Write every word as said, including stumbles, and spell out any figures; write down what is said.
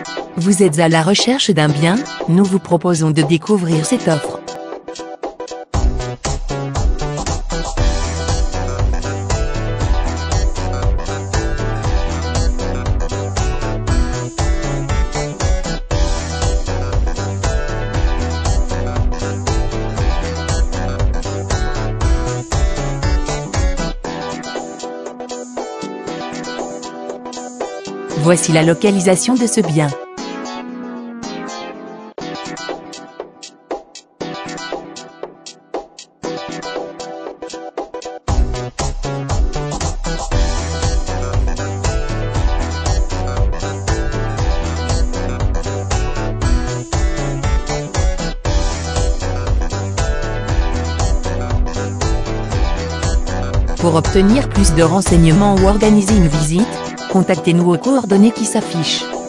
Vous êtes à la recherche d'un bien? Nous vous proposons de découvrir cette offre. Voici la localisation de ce bien. Pour obtenir plus de renseignements ou organiser une visite, contactez-nous aux coordonnées qui s'affichent.